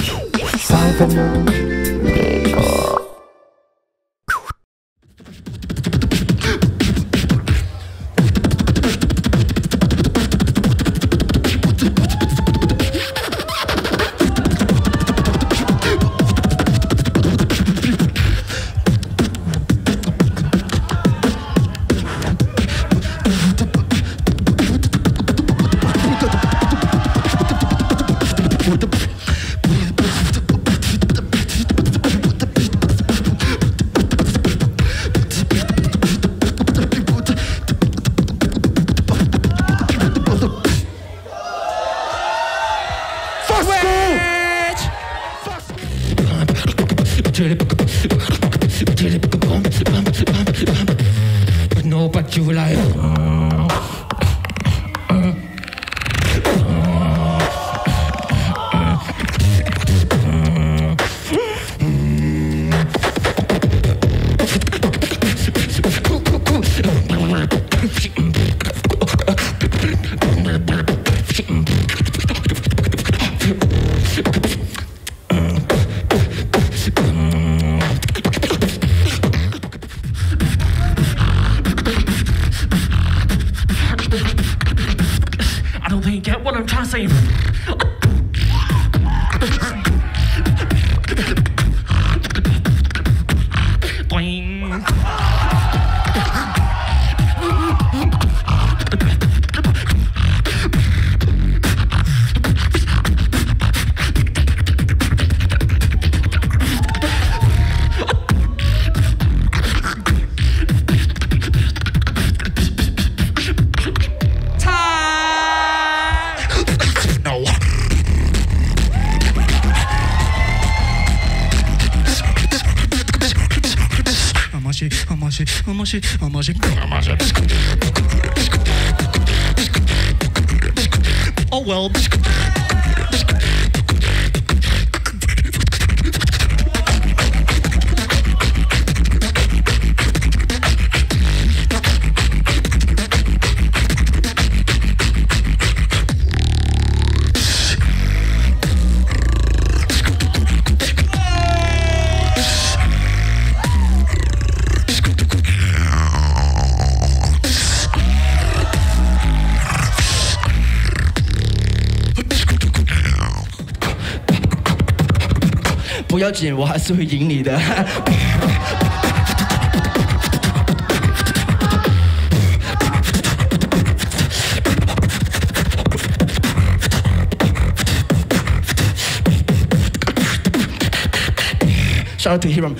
Cyphinal Beatbox。 No, but you like. I don't think you get what I'm trying to say. Boing. Oh well.不要紧，我还是会赢你的。Shout out to him.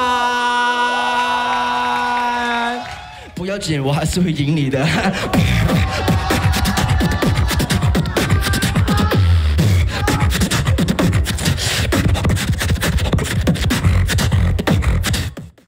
Time. 不要紧，我还是会赢你的。